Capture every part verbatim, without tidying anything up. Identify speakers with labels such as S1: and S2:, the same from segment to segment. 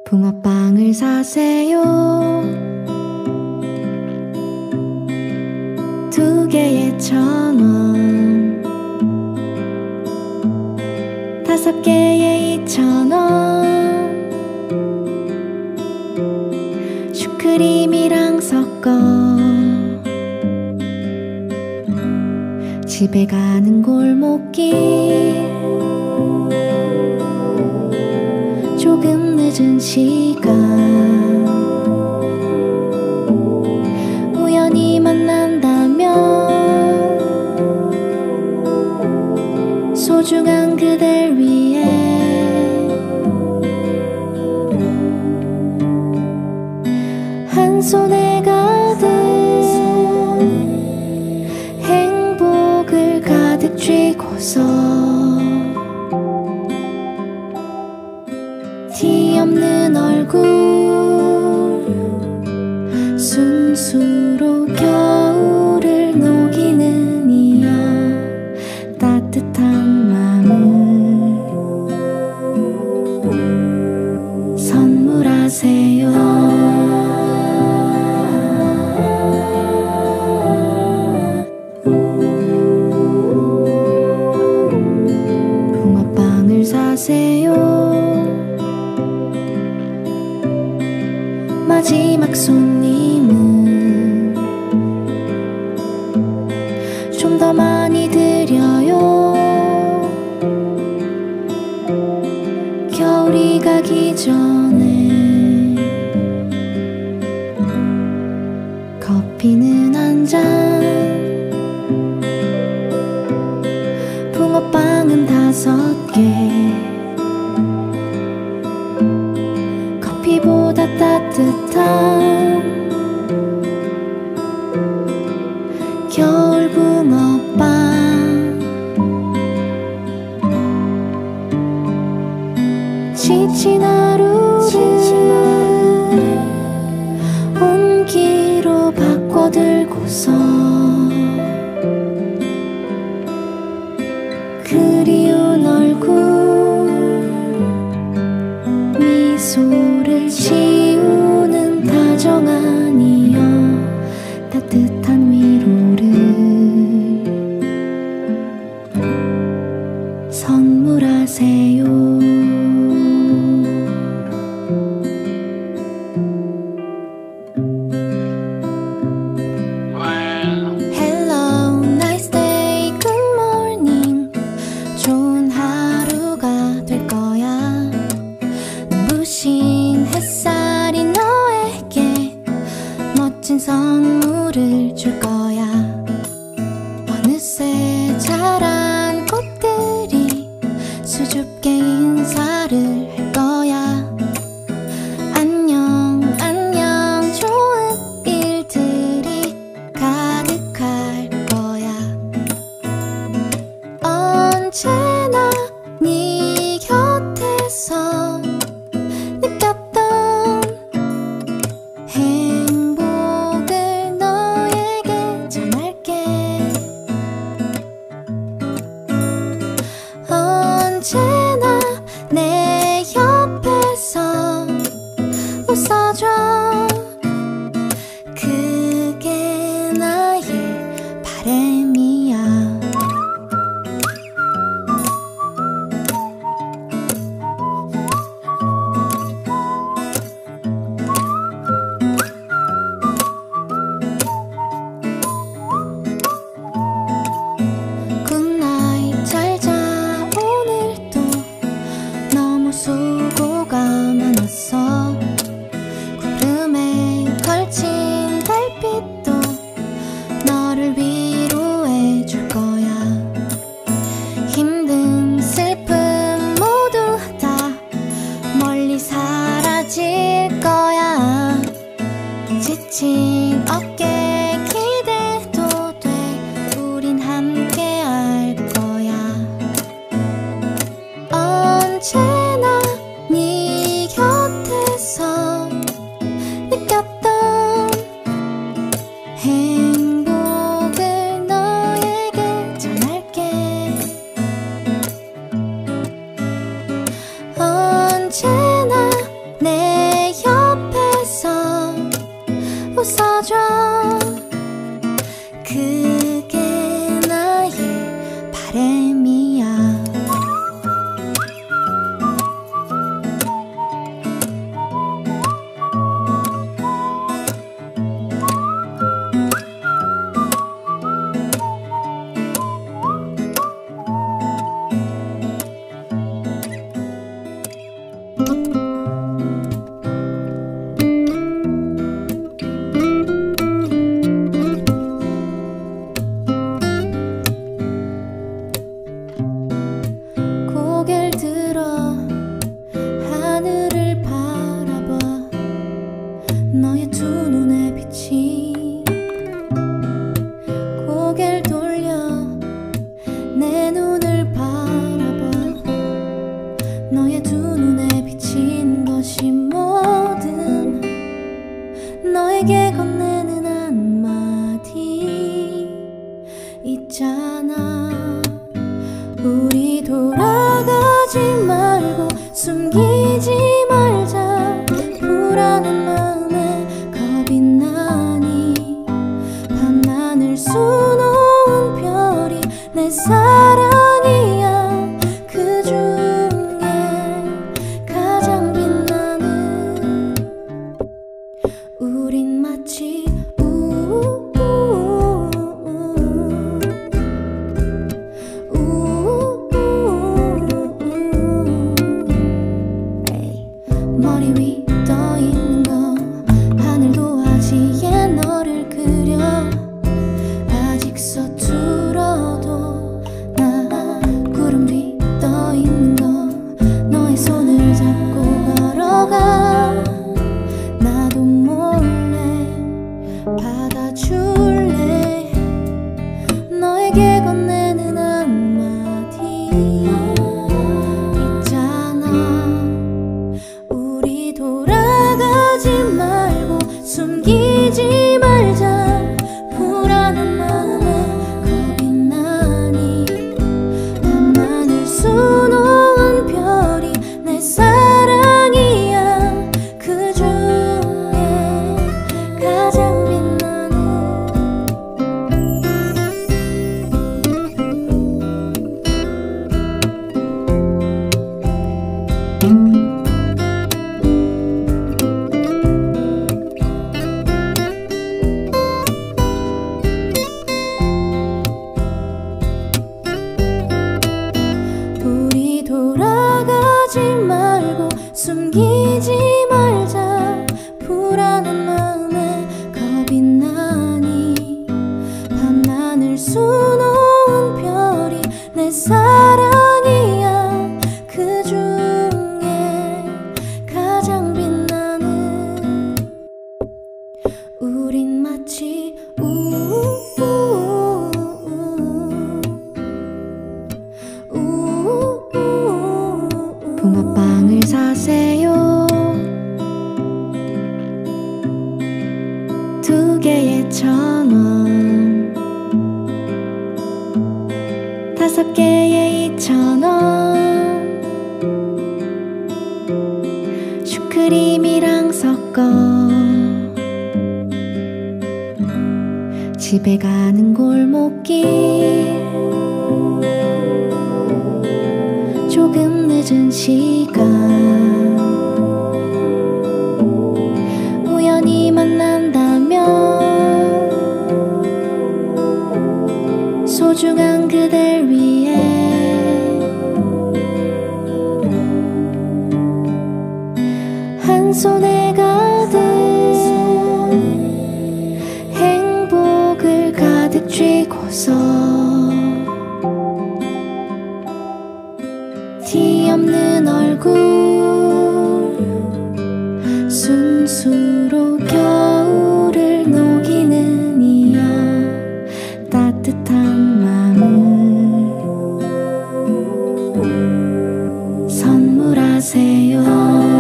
S1: 붕어빵을 사세요. 두 개에 천 원, 다섯 개에 이천 원. 슈크림이랑 섞어 집에 가는 골목길, 조금 늦은 시간 우연히 만난다면 소중한 그댈 위해 한 손에 가득 행복을 가득 쥐고서 티 없는 얼굴 순수로 겨울을 녹이는 이여 따뜻한 마음을 선물하세요. 붕어빵을 사세요. 마지막 손님은 좀 더 많이 드려요. 겨울이 가기 전에 커피는 한 잔, 붕어빵은 다섯 개. 커피보다 따뜻한 겨울 붕어빵. 지친 하루를 온기로 바꿔들고서 그리운 얼굴 미소를 지우는 다정한 이여 따뜻한 위로를 선물하세요. Hello, nice day, good morning. 좋은 하루가 될 거야. 눈부신 햇살이 너에게 멋진 선물을 줄 거야. 어느새 자란 꽃들이 수줍게 인사를 할 거야. 안녕 안녕 좋은 일들이 가득할 거야. 언제나 네 곁에서 느꼈던 행복을 너에게 전할게. 언제나 내 옆에서 웃어줘. 그게 나의 바람이야. 굿나잇 잘자. 오늘도 너무 수고가 많았어. 구름에 걸친 달빛도 너를 위로해 줄 거야. 힘든 슬픔 모두 다 멀리 사라질 거야. 지친 어깨 기대도 돼. 우린 함께 할 거야. 언제나 네 곁에서 느꼈던 행복을 너에게 전할게. 언제나 내 숨기지 말자. 불안한 마음에 겁이 나니 밤하늘 수놓은 별이 내 사랑이야. 그 중에 가장 빛나는 우린 마치 머리 위 떠있는 건 하늘도 아지에 너를 그려. 아직 서툴러도 나 구름 위 떠있는 건 너의 손을 잡고 걸어가. 나도 몰래 받아줄래. 너에게 건네는 한마디 있잖아. 우리 돌아가지 말고 숨기지 말자. 불안한 마음에 겁이 나니 밤하늘 수놓은 별이 내 사랑이야. 그 중에 가장 빛나는 우리 돌아가지 말고 숨기지 말자. 불안한 마음에 겁이 나니 밤하늘 수놓은 별이 내 사랑이야. 그 중에 가장 빛나는 우린 마치 우우우우 붕어빵을 사세요. 두 개에 천 원, 다섯 개에 이천 원. 슈크림이랑 섞어 집에 가는 골목길. 조금 늦은 시간 우연히 만난다면 소중한 그댈 위해 한 손에 가득 행복을 가득 쥐고서 티 없는 얼굴 순수로 겨울을 녹이는 이여 따뜻한 마음을 선물하세요.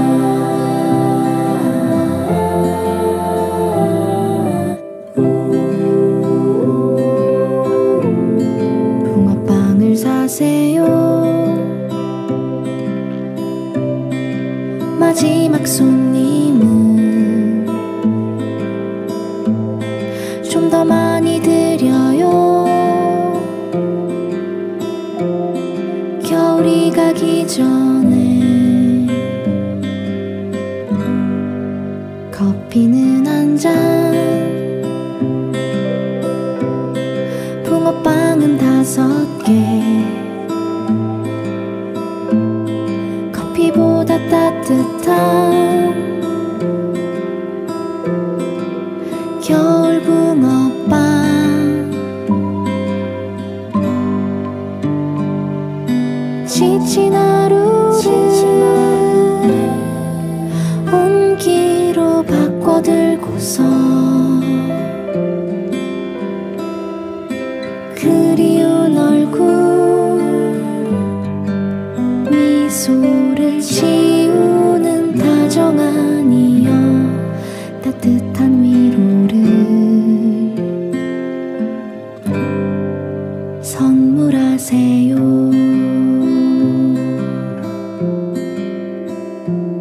S1: 붕어빵을 사세요. 마지막 손님은 좀 더 많이 드려요. 겨울이 가기 전에 커피는 한 잔, 붕어빵은 다섯 개. 커피보다 따뜻한 겨울 붕어빵. 지친 하루를 온기로 바꿔들고서 그리운 얼굴 미소를 지우는 다정한 이여 따뜻한 위로를 선물하세요.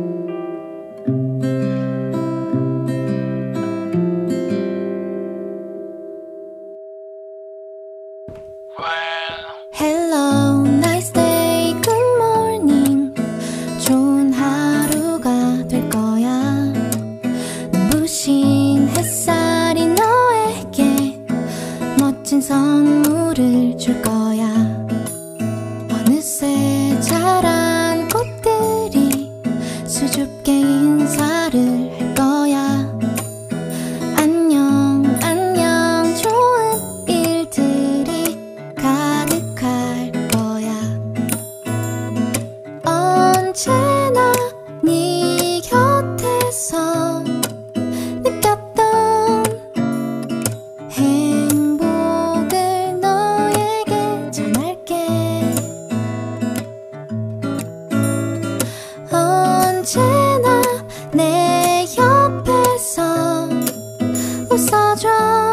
S1: 가볍게 인사를 할 거야. 안녕 안녕 좋은 일들이 가득할 거야. 언제나 네 곁에서 느꼈던 행복을 너에게 전할게. 언제나 내 옆에서 웃어줘.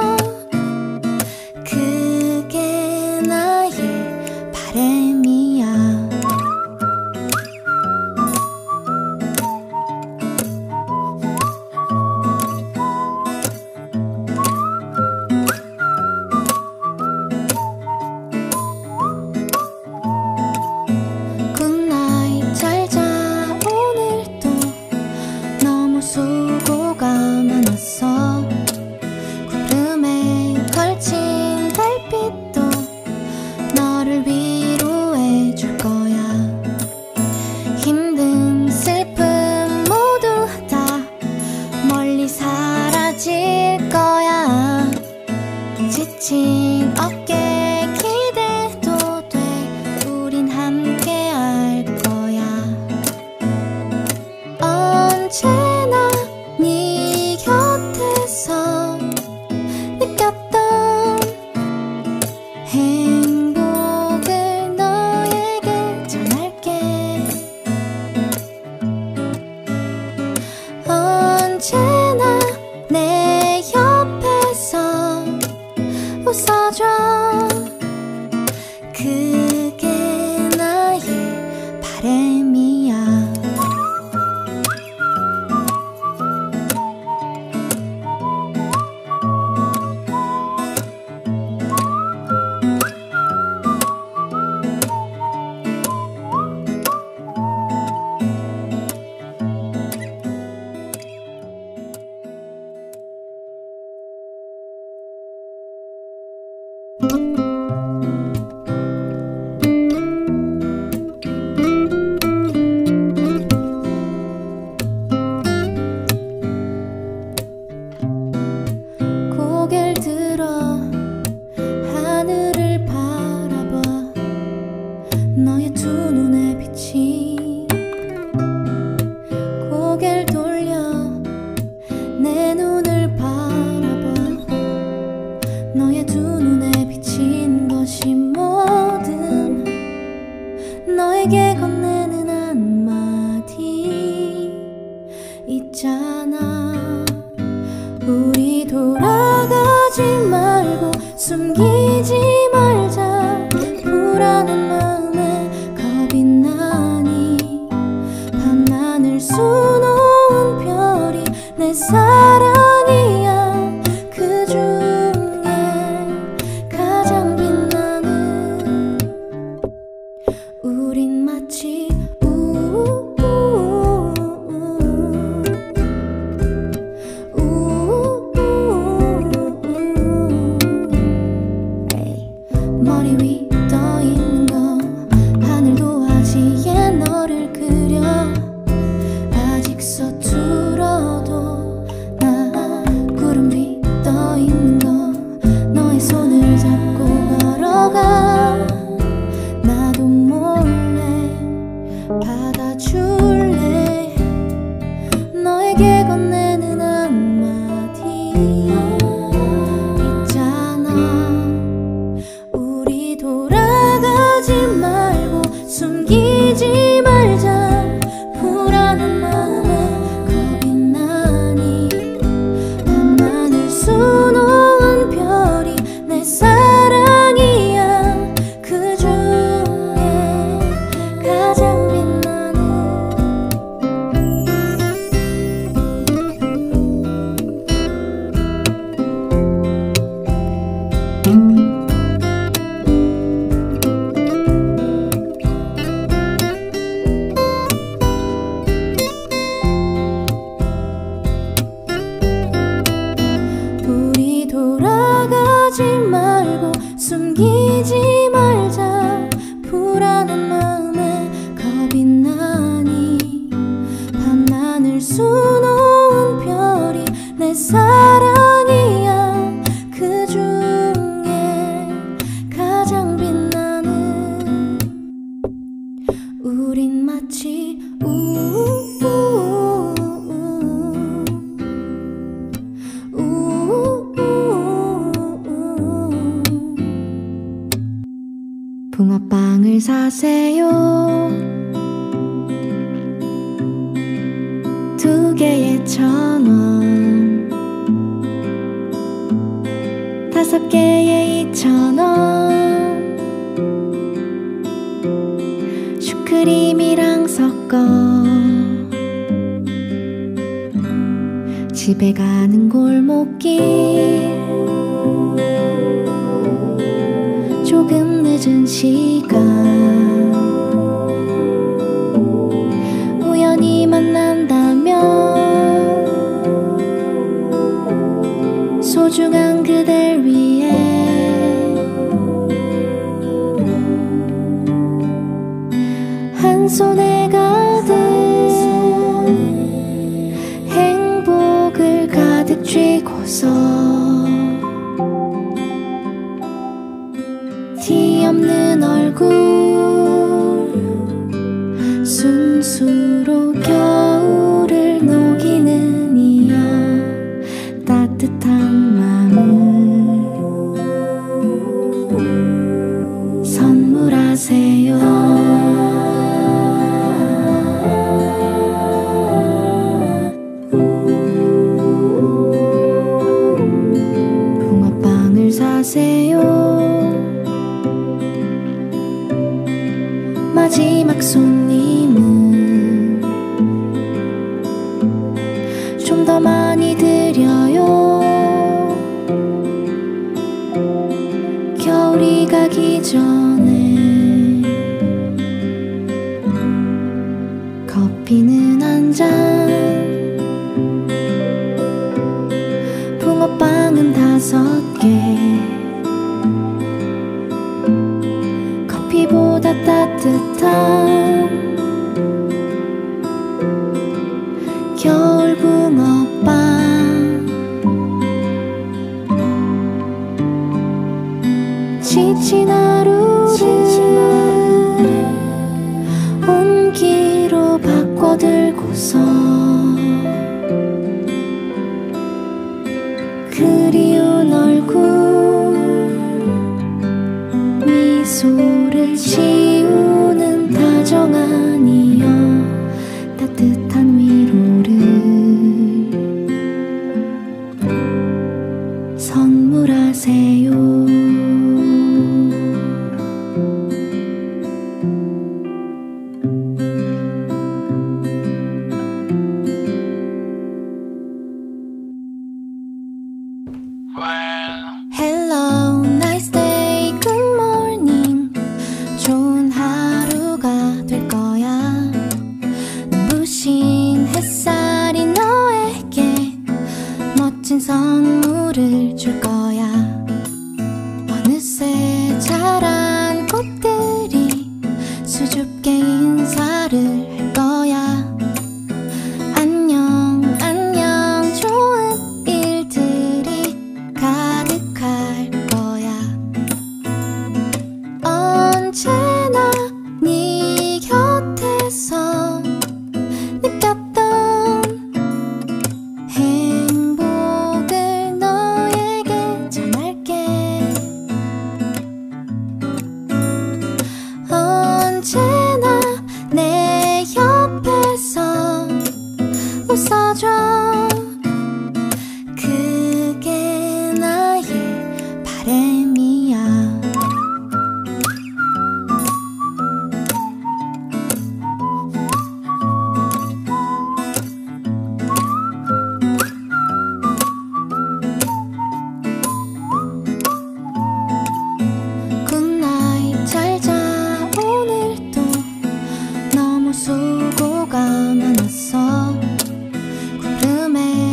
S1: 그게 나의 바람이야. 굿나잇 잘자. 오늘도 너무 수고가 많았어. 구름에 걸친 달빛도 너를 위로해 줄 거야. 힘든 슬픔 모두 다 멀리 사라질 거야. 지친 어깨 기대도 돼. 우린 함께 할 거야. 언제나 네 곁에서 느꼈던 행복을 너에게 전할게. 언제나 내 옆에서 웃어줘. 그게 나의 바람이야. 고개를 들어 하늘을 바라봐. 너의 두 눈에 비친 고개를 돌려 내 눈을 바라봐. 너의 두 눈에 비친 것이 뭐든 너에게 건네는 한마디 있잖아. 우리 돌아가지 말고 숨기지 말자. 불안한 마음에 겁이 나니 밤하늘 수놓은 별이 내 사랑이야. 그 중에 가장 빛나는 우린 마치 우우 머리 위 떠 있는 거 하늘도 하지에 너를 그려. 아직 서툴어도 나 구름 위 떠 있는 거 너의 손을 잡고 걸어가. 나도 몰래 받아줄래. 너에게 건네는 한마디 있잖아. 우리 돌아가지 말고 숨기지 말자. 불안한 마음에 겁이 나니 밤하늘 수놓은 별이 내 사랑이야. 그 중에 가장 빛나는 우리 돌아가지 말고 숨기지 말자. 불안한 마음에 겁이 나니 밤하늘 수 놓은 별이 내 사랑이야. 그 중에 가장 빛나는 우린 마치 우우우우 붕어빵을 사세요. 두 개에 천 원, 다섯 개에 이천 원. 슈크림이랑 섞어 집에 가는 골목길, 조금 늦은 시간 우연히 만난다면 소중한 그댈 위해 한 손에 가득 행복을 가득 쥐고서 티 없는 얼굴 순수로 겨울을 녹이는 이여 따뜻한 마음을 선물하세요. 붕어빵을 사세요. 마지막 손님은 좀 더 많이 드려요. 겨울이 가기 전에 커피는 한 잔, 붕어빵은 다섯 개. 커피보다 따뜻한 겨울 붕어빵. 지친 하루를 온기로 바꿔들고서 그리운 얼굴 미소를 지우는 다정한 이여 따뜻한 위로를 선물하세요. Hello, nice day, good morning. 좋은 하루가 될 거야. 눈부신 햇살이 너에게 멋진 선물을 줄 거야. 어느새 자란 꽃들이 수줍게 인사를 할 거야. 안녕, 안녕, 좋은 일들이 가득할 거야. 언제나 네 곁에서 느꼈던 행복을 너에게 전할게. 언제나 내 옆에서 웃어줘. 그게 나의 바람이야. 굿나잇, 잘 자. 오늘도 너무 수고가 많았어. 구름에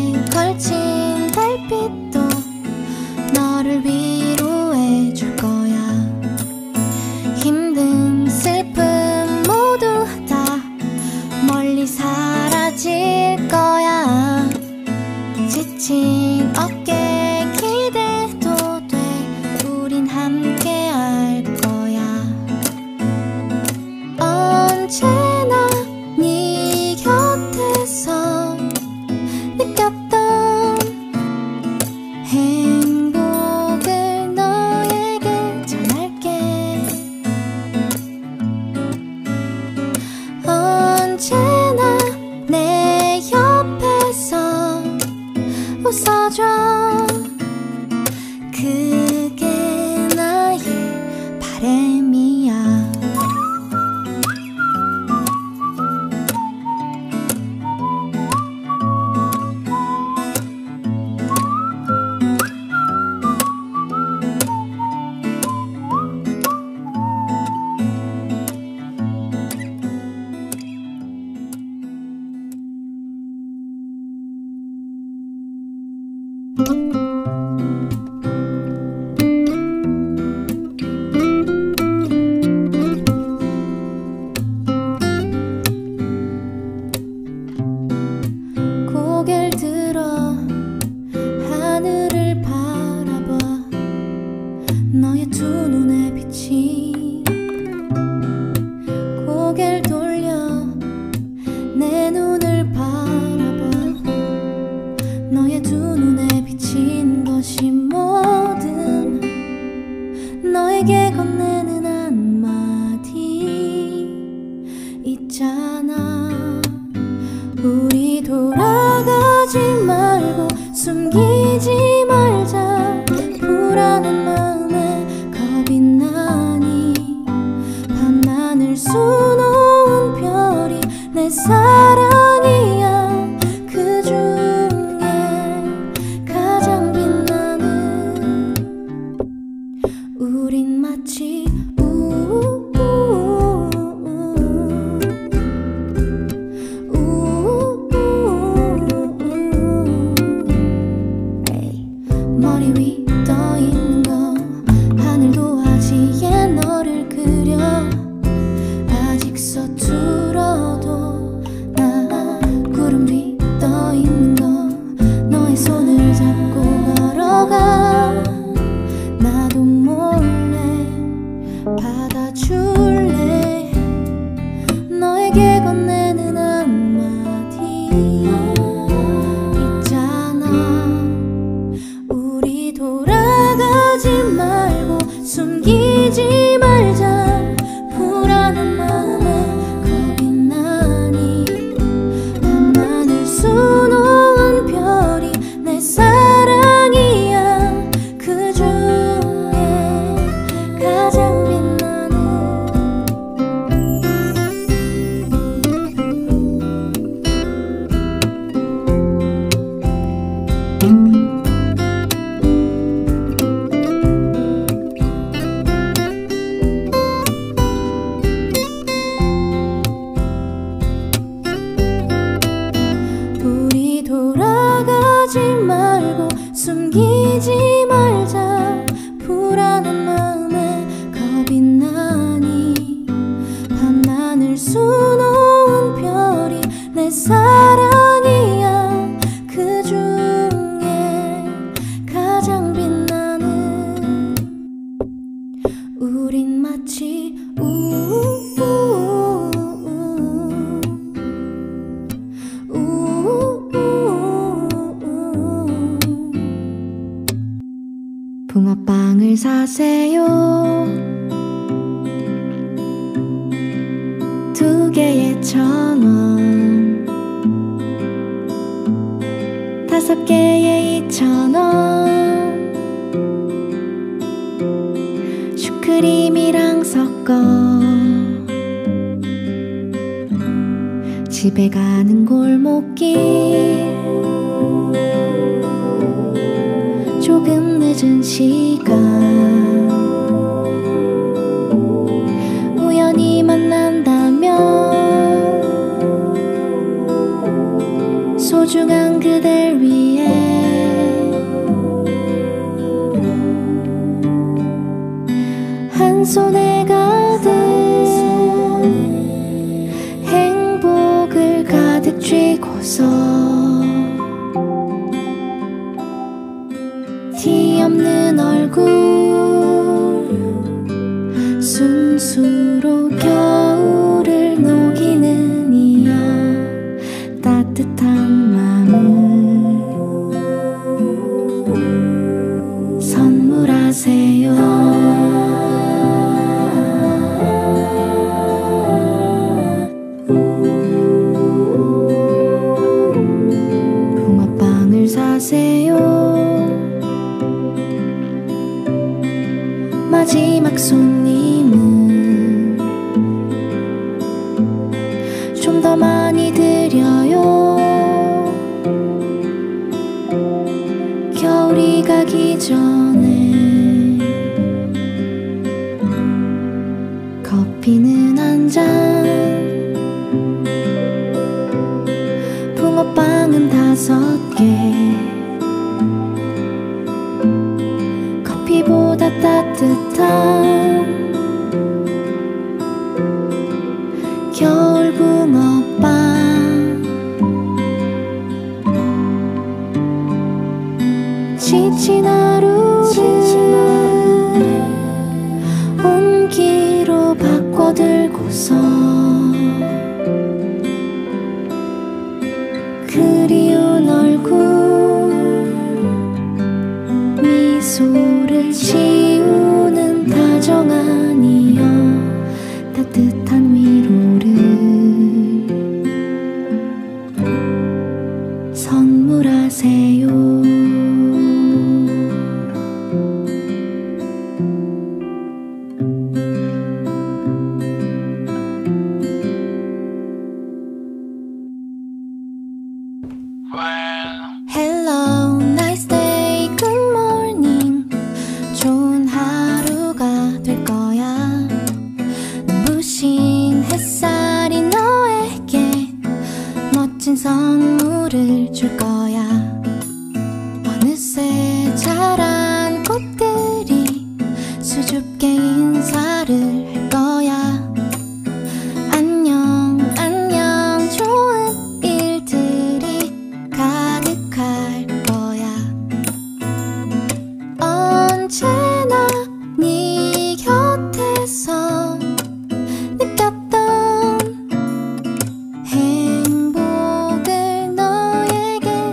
S1: 펴진 어깨 기대도 돼. 우린 함께 할 거야. 언제나 네 곁에서 느꼈던 행복을 너에게 전할게. 언제나 내 옆에서 웃어줘. 그게 나의 바람이야. 고개를 들어 하늘을 바라봐. 너의 두 눈에 비친 고개를 돌려 내 눈을 바라봐. 너의 두 눈에 비친 것이 뭐든 너에게 건네는 한마디 있잖아. 우리 돌아가지 말고 숨기지 말자. 불안한 마음에 겁이 나니 밤하늘 수놓은 별이 내 사랑이야. 그 중에 가장 빛나는 우린 마치 우우우우 머리 위 떠 있는 거 하늘도 하지에 너를 그려. 아직 서툴어도 나 구름 위 떠 있는 거 너의 손을 잡고 걸어가. 나도 몰래 받아줄래. 너에게 건네는 한마디 있잖아. 우리 돌아가지 말고 숨기지 말자. 불안한 마음에 겁이 나니 밤하늘 수놓은 별이 내 사랑이야. 그 중에 가장 빛나는 우리 돌아가지 말고 숨기지 말자. 불안한 마음에 겁이 나니 밤하늘 수놓은 별이 내 사랑이야. 그 중에 가장 빛나는 우린 마치 우우우우 붕어빵을 사세요. 두 개에 천 원. 다섯 개에 이천 원. 슈크림이랑 섞어 집에 가는 골목길. 조금 늦은 시간 우연히 만난다면 소중한 그댈 위해 한 손에 가득 행복을 가득 쥐고서 없는 얼굴 순수로 겨울을 녹이는 이여 따뜻한 마음을 선물하세요. 붕어빵을 사세요. 마지막 손님은 좀 더 많이 드려요. 겨울이 가기 전에 커피는 한 잔, 붕어빵은 다섯 개. 커피보다 따뜻한 겨울 붕어빵. 지친 하루를 온기로 바꿔들고서 그리운 얼굴 미소를 지우는 다정한 이여 따뜻한 위로를 선물하세요. Hello, nice day, good morning. 좋은 하루가 될 거야. 눈부신 햇살이 너에게 멋진 선물을 줄 거야. 어느새 자란 꽃들이 수줍게 인사를 할 거야. 안녕, 안녕, 좋은 일들이 가득할 거야. 언제나 네 곁에서 느꼈던 행복을 너에게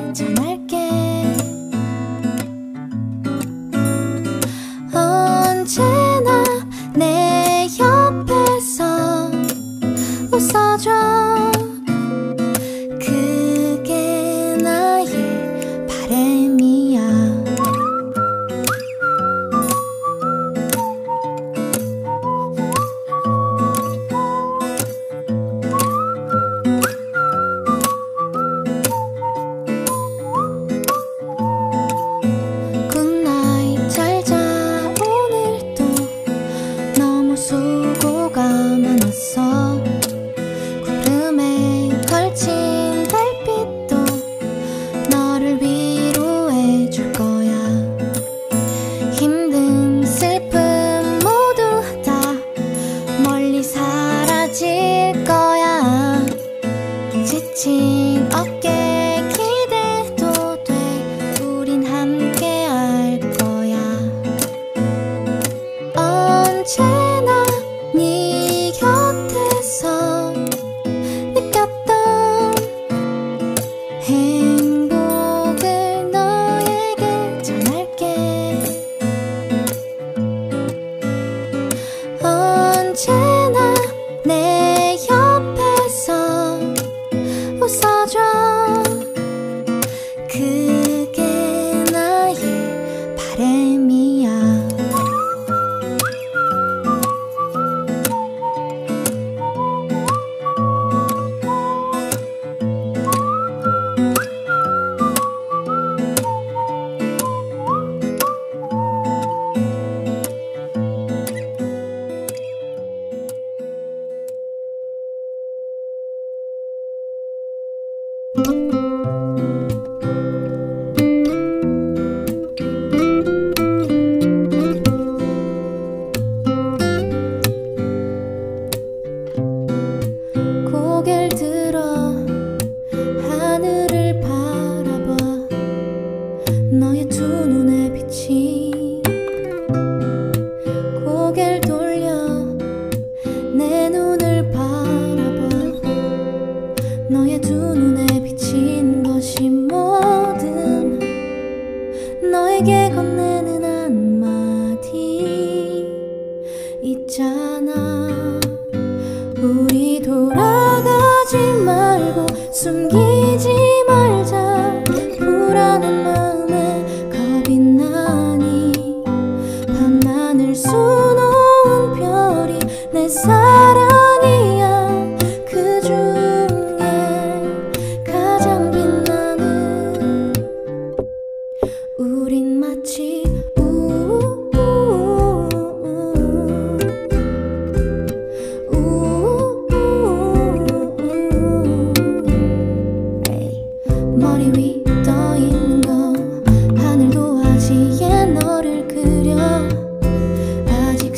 S1: 머리 위 떠 있는 거 하늘 도화지에 너를 그려 아직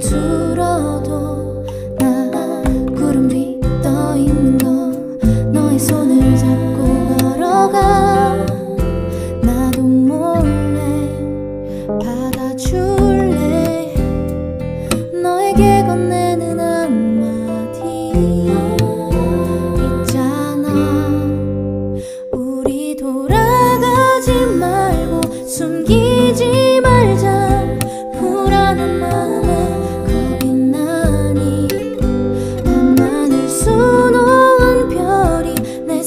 S1: 서툴어도 나 구름 위 떠 있는 거 너의 손을 잡고 걸어가 나도 몰래 받아줄래 너에게 건네는 한마디 있잖아 우리 돌아가지 말고 숨기지 말자 불안한 마음에 겁이 나니 밤하늘 수놓은 별이 내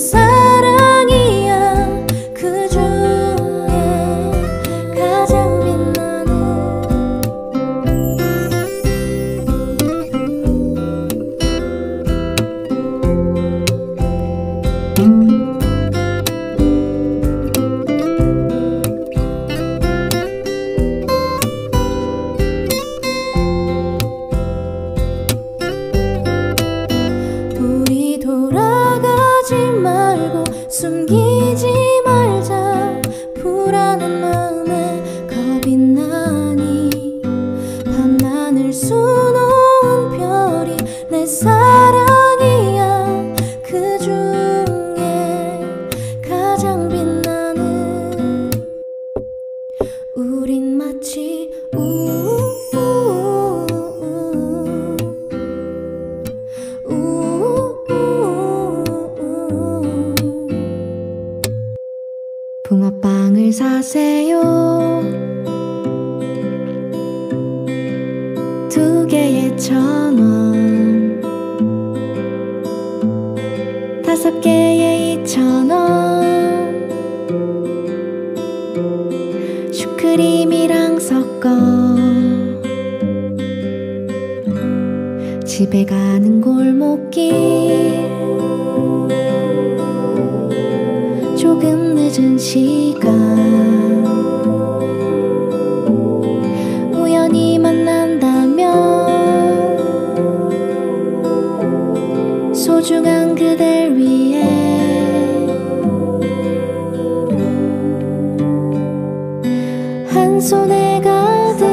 S1: 사랑이야 그 중에 가장 빛나는 우리 돌아가지 말고 숨기지 말자 불안한 마음에 겁이 나니 밤하늘 수놓은 별이 내 사랑이야 그 중에 가장 빛나는 우린 마치 우우우우 붕어빵을 사세요 두 개에 천 원 다섯 개에 이천 원 슈크림이랑 섞어 집에 가는 골목길 조금 늦은 시간 우연히 만난다면 소중한 그댈 위해 한 손에 가득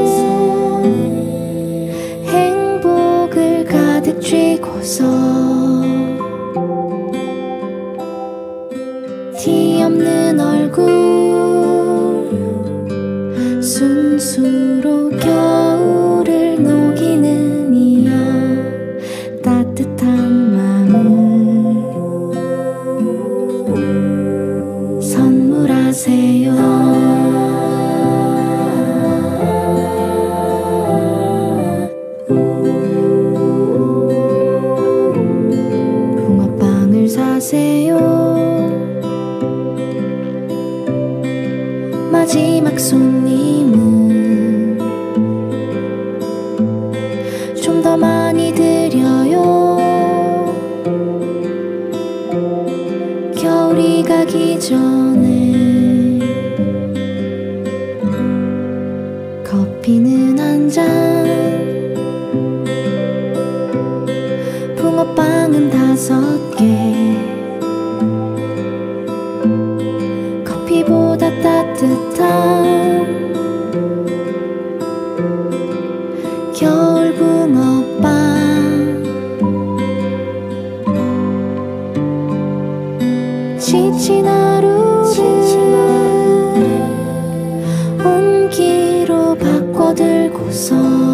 S1: 행복을 가득 쥐고서 티 없는 얼굴 순수로 겨울을 녹이는 이여 따뜻한 마음을 선물하세요 붕어빵을 사세요 마지막 손님은 좀 더 많이 드려요 겨울이 가기 전에 커피는 한 잔 붕어빵은 다섯 개 커피보다 따뜻한 겨울 붕어빵 지친 하루를 온기로 바꿔들고서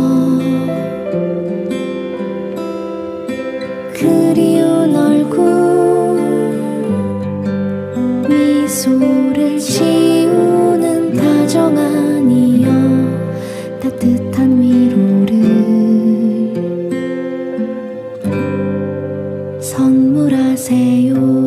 S1: 그리운 얼굴 미소를 지우는 다정한 이여 따뜻한 위로를 선물하세요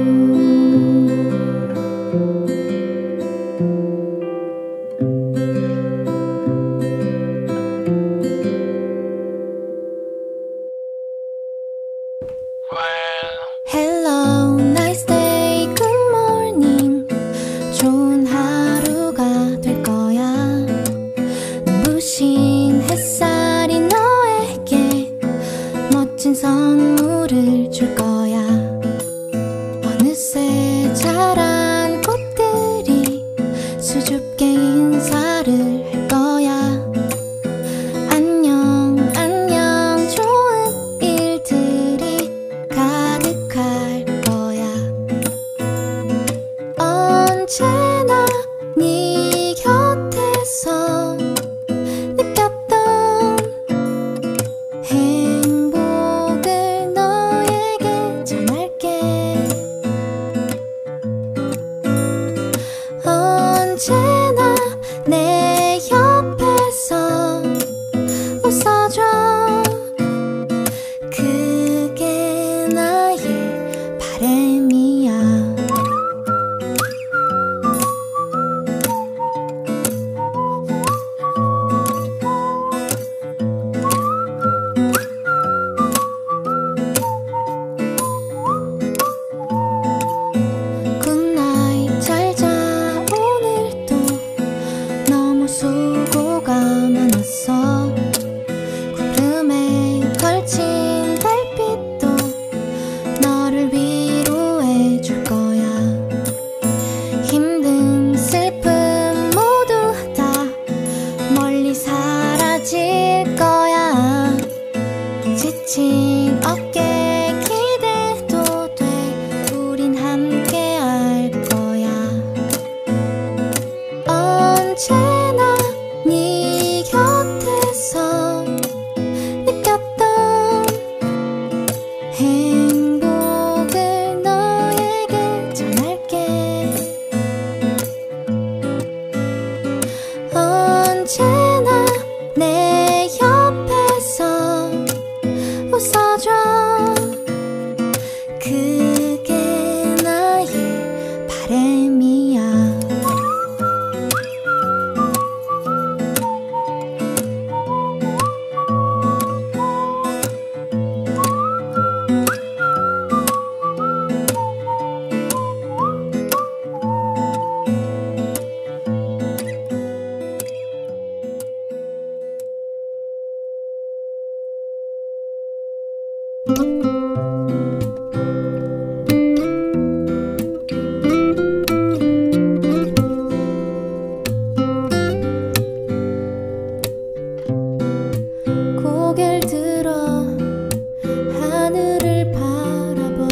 S1: Hello, nice day, good morning 좋은 하루가 될 거야 언제나 네 곁에서 느꼈던 행복을 너에게 전할게. 언제나 내 옆에서 웃어줘. 그게 나의 바람이야. 굿나잇 잘자. 오늘도 너무 수고가 많았어. 구름에 걸친 달빛도 너를 위로해 줄 거야. 힘든 슬픔 모두 다 멀리 사라질 거야. 지친 어깨 기대도 돼. 우린 함께 할 거야. 언제나 네 곁에서 느꼈던 행복을 너에게 전할게. 언제나 내 옆에서 웃어줘. 그게 나의 바람이야. 고개를 들어 하늘을 바라봐.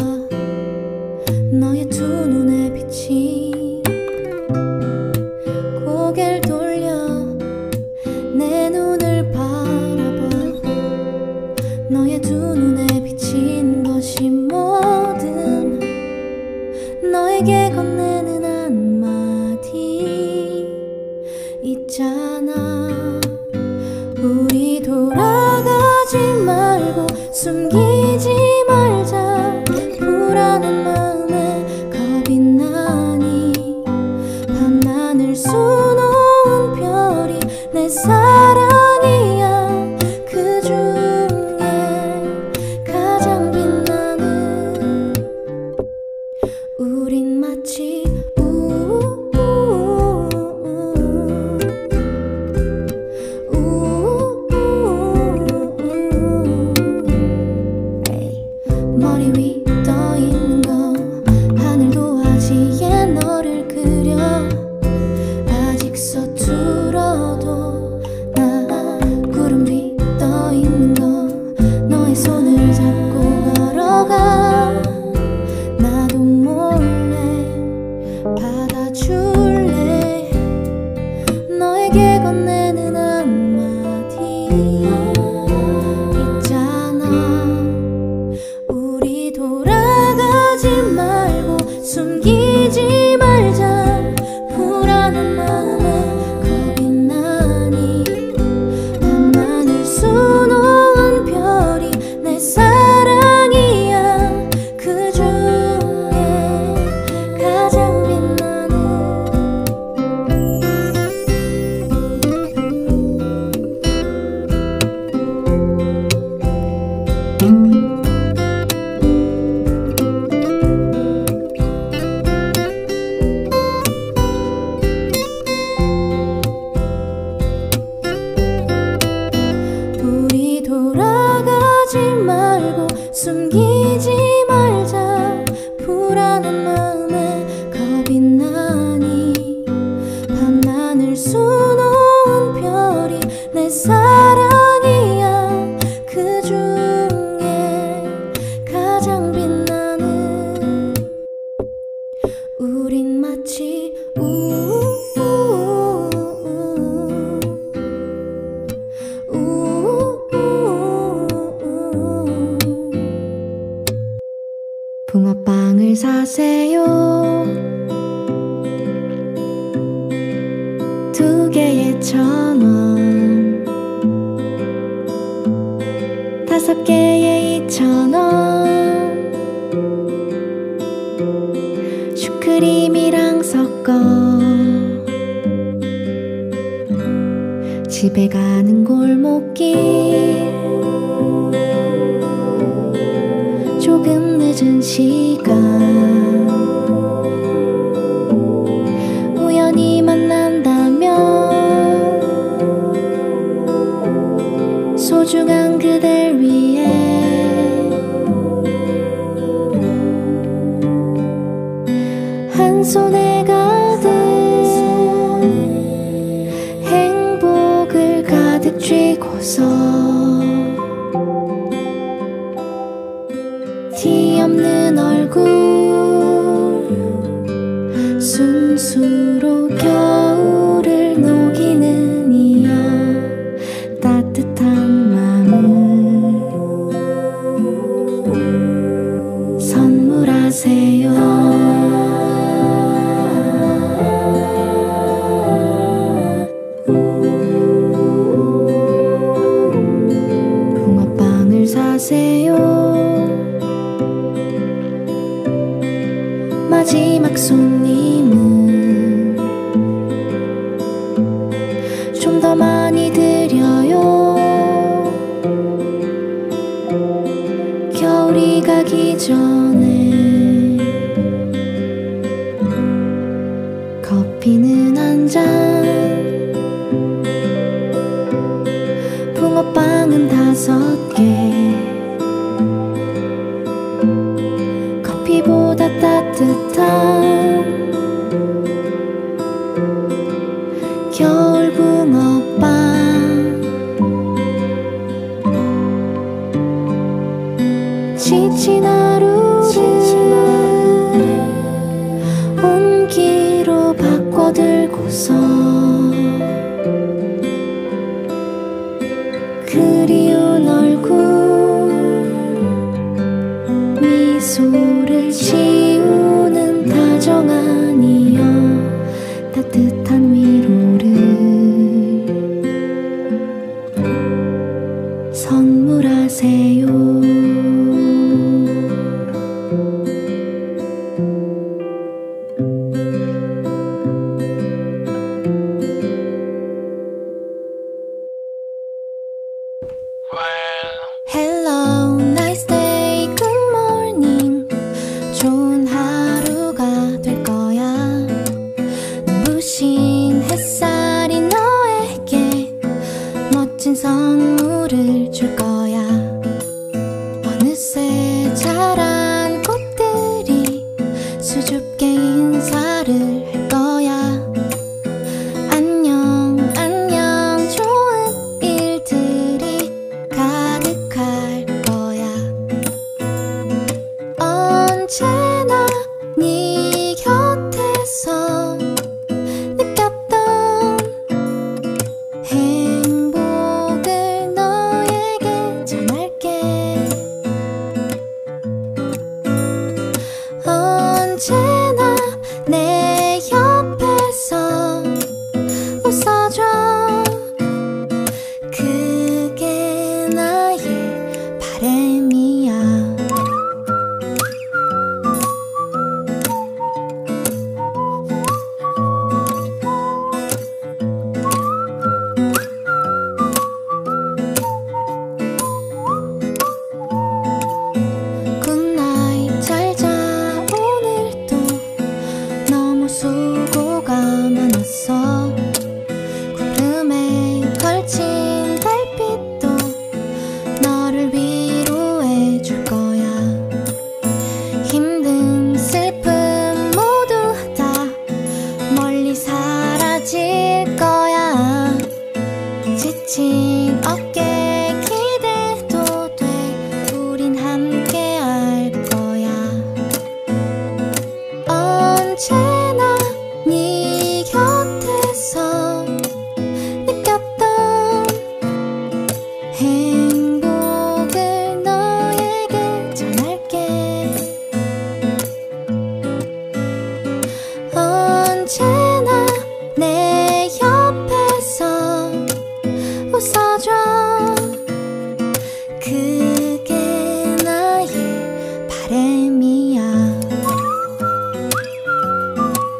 S1: 너의 두 눈에 비친 고개를 돌려 내 눈을 바라봐. 너의 두 눈에 비친 것이 뭐든 너에게 건네는 한마디 있잖아. 우리 돌아가지 말고 숨기지 말자. 불안한 마음에 겁이 나니 밤하늘 수놓은 별이 내 사랑이야. 그 중에 가장 빛나는 우린 마치 머리 위 떠 있는 거 하늘도 아지에 너를 그려. 아직 서툴어도 나 구름 위 떠 있는 거 너의 손을 잡고 걸어가. 나도 몰래 받아줄래. 너에게 건네는 한마디 있잖아. 우리 돌아가지 말고 숨기지 말자. 불안한 마음에 겁이 나니 밤하늘 수놓은 별이 내 사랑이야. 그 중에 가장 빛나는 우리 돌아가지 말고 숨기지 말자. 불안한 마음에 겁이 나니 밤하늘 수놓은 별이 내 사랑이야. 그 중에 가장 빛나는 우린 마치 뱀이랑 섞어 집에 가는 골목길 조금 늦은 시간 우연히 만난다면 소중한 그댈 위해 한 손에 가득 행복을 가득 쥐고서 티 없는 얼굴 순수로 겨울을 녹이는 이여 따뜻한 마음을 선물하세요. 붕어빵을 사세요. 마지막 손님은 좀 더 많이 드려요. 겨울이 가기 전에 커피는 한 잔, 붕어빵은 다섯 개. 커피보다 따뜻한 겨울 붕어빵. 지친 하루를 온기로 바꿔들고서 그리운 얼굴 미소를 지우는 다정한 이여 따뜻한 위로를 선물하세요. Hello, nice day, good morning. 좋은 하루가 될 거야. 눈부신 햇살이 너에게 멋진 선물을 줄 거야. 어느새 자란 꽃들이 수줍게 인사를 할 거야. 안녕, 안녕, 좋은 일들이 가득할 거야. 언제나 네 곁에서 느꼈던 행복을 너에게 전할게. 언제나 내 옆에서 웃어줘. 그게 나의 바람이야. 굿나잇, 잘 자. 오늘도 너무 수고가 많았어. 구름에 걸친 달빛도 너를 위로해 줄 거야. 힘든 슬픔 모두 다 멀리 사라질 거야. 지친 어깨 기대도 돼. 우린 함께 할 거야. 언제나 네 곁에서 느꼈던 행복을 너에게 전할게. 언제나 내 옆에서 웃어줘. 그게 나의 바람이야.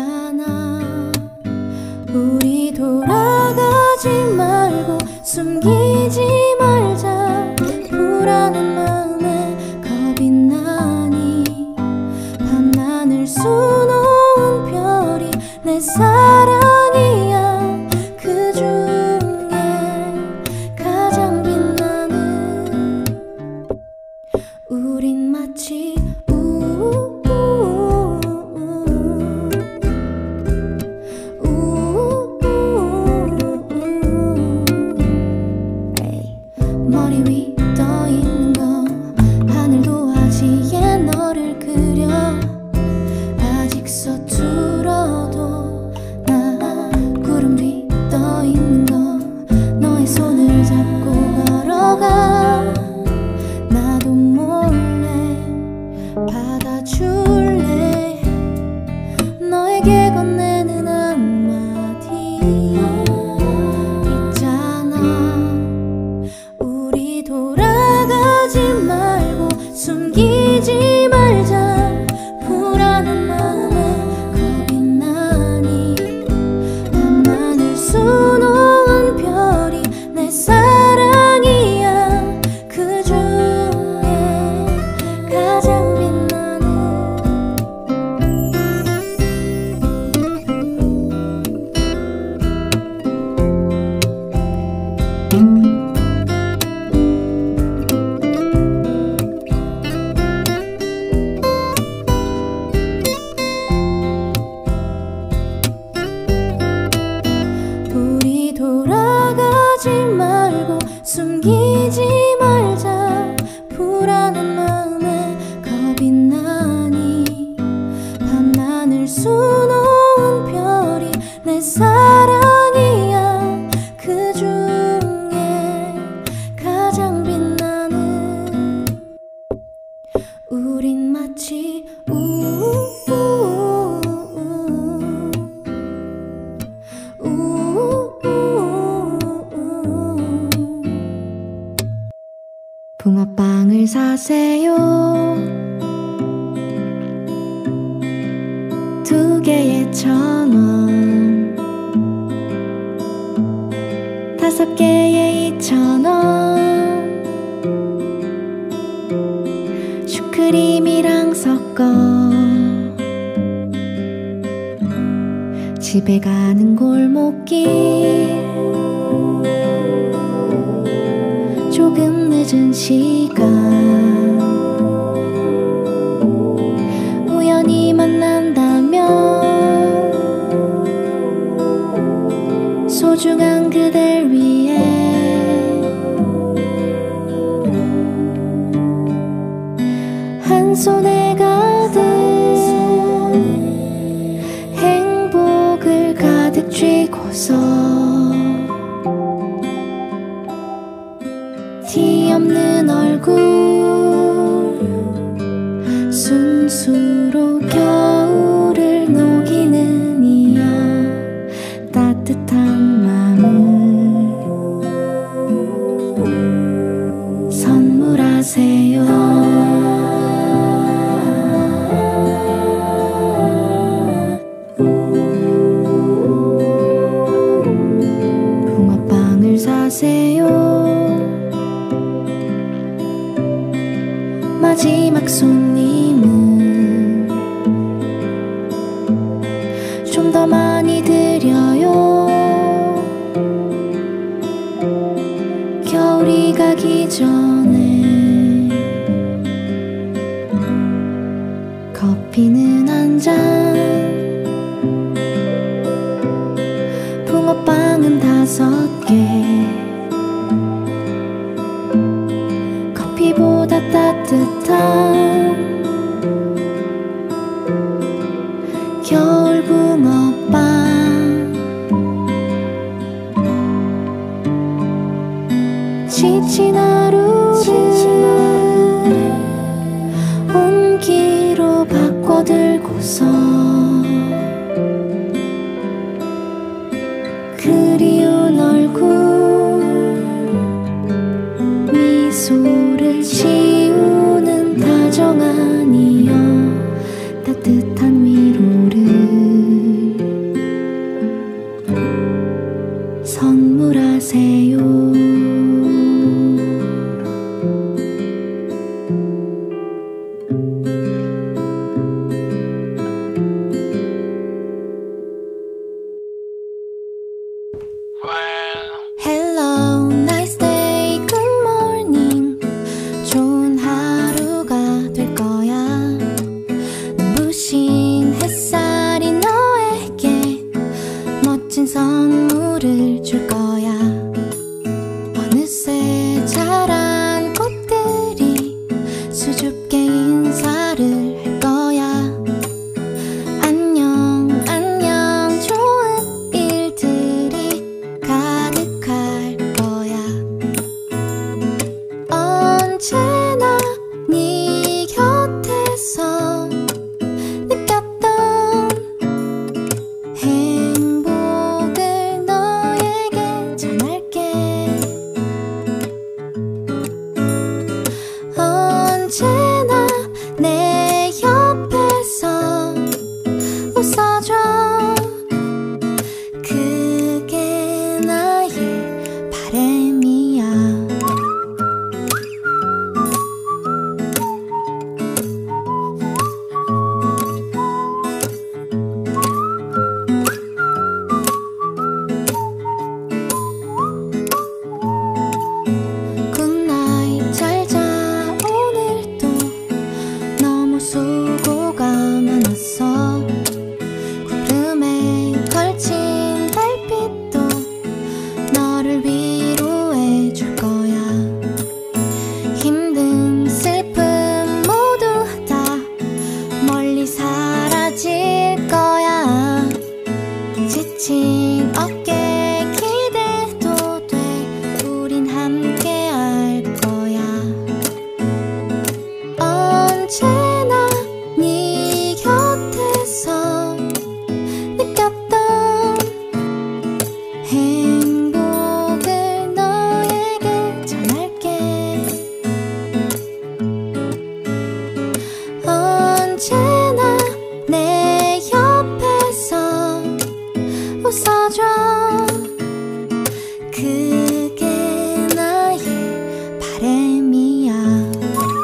S1: 있잖아. 우리 돌아가지 말고 숨기지 말자. 불안한 마음에 겁이 나니 밤하늘 수놓은 별이 내 사랑이야. 그 중에 가장 빛나는 우린 마치 머리 위 떠 있는 거 하늘 도화지에 너를 그려. 아직 서툴어도 나 구름 위 떠 있는 거 너의 손을 잡고 걸어가. 나도 몰래 받아줄래. 너에게 건네는 한마디 있잖아. 우리 돌아가지 말고 숨기지 말자. 불안한 마음에 겁이 나니 밤하늘 수놓은 별이 내 사랑이야. 그 중에 가장 빛나는 우리 돌아가지 말고 숨기지 말자. 불안한 마음에 겁이 나니 밤하늘 수놓은 별이 내 사랑이야. 그 중에 가장 빛나는 우린 마치 우우우우 붕어빵을 사세요. 두 개에 천 원, 다섯 개에 이천 원. 슈크림이랑 섞어 집에 가는 골목길. 조금 늦은 시간 우연히 만난다면 소중한 그댈 위해 한 손에 가득 행복을 가득 쥐고서 티 없는 얼굴 순수로 겨울을 녹이는 이여 따뜻한 마음을 선물하세요. 붕어빵을 사세요. 마지막 손님은 좀 더 많이 드려요. 겨울이 가기 전에 커피는 한 잔, 붕어빵은 다섯 개. 커피보다 따뜻한 겨울 붕어빵. 지친 하루를 온기로 바꿔들고서 그리운 얼굴 미소를 지우는 다정한 선물을 줄 거야. 어느새 자란 꽃들이 수줍게 인사를 할 거야. 안녕 안녕 좋은 일들이 가득할 거야. 언제나 네 곁에서 느꼈던 행복을 너에게 전할게. 언제나 내 옆에서 웃어줘. 그게 나의 바람이야. 굿나잇 잘자. 오늘도 너무 수고가 많았어. 구름에 걸친 달빛도 너를 위로해 줄 거야. 힘든 슬픔 모두 다 멀리 사라질 거야. 지친 어깨 기대도 돼. 우린 함께 할 거야. 언제나 네 곁에서 느꼈던 행복을 너에게 전할게. 언제나 내 옆에서 웃어줘. 그게 나의 바람이야.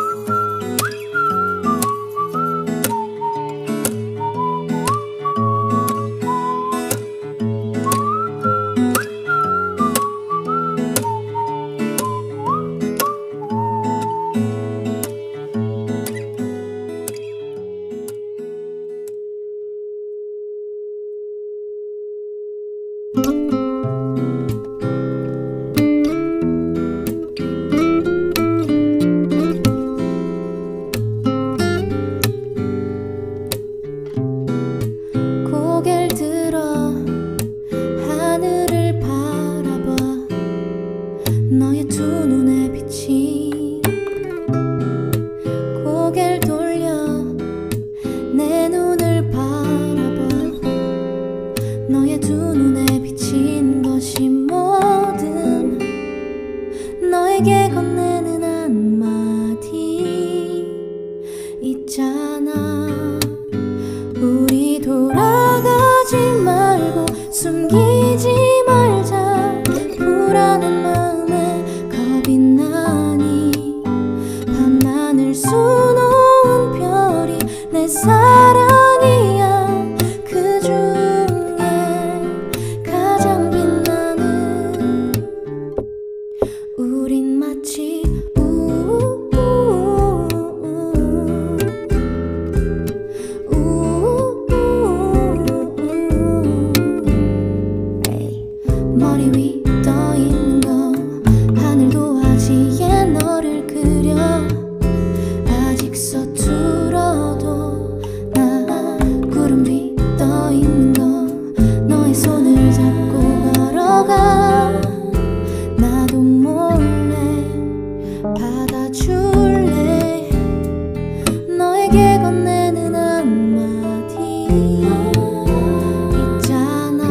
S1: 고개를 들어 하늘을 바라봐. 너의 두 눈에 비친 고개를 돌려 내 눈을 바라봐. 너의 두 눈에 비친 것이 뭐든 너에게 건네는 한마디 있잖아. 우리 돌아가지 말고 숨기지 말자. 불안한 마음에 겁이 나니 밤하늘 수놓은 별이 내 사랑이야. 그 중에 가장 빛나는 우린 마치 우우우우 머리 위 떠 있는 거 하늘도 하지에 너를 그려. 아직 서툴어도 나 구름 위 떠 있는 거 너의 손을 잡고 걸어가. 나도 몰래 받아줄래. 너에게 건네는 한마디 있잖아.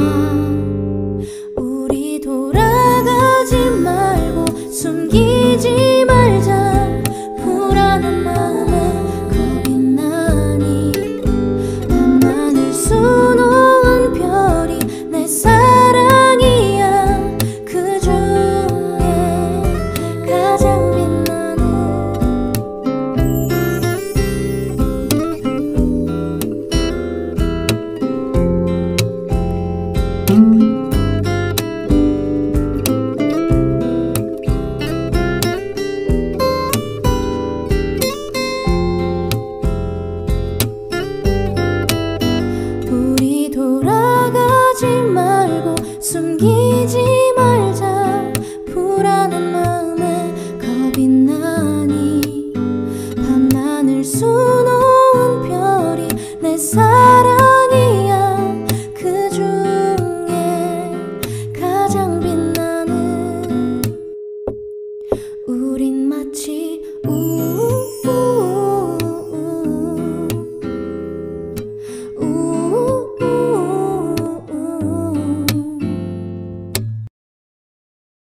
S1: 우리 돌아가지 말고 숨기지 말자. 불안한 마음에 겁이 나니 밤하늘 수놓은 별이 내 사랑 사랑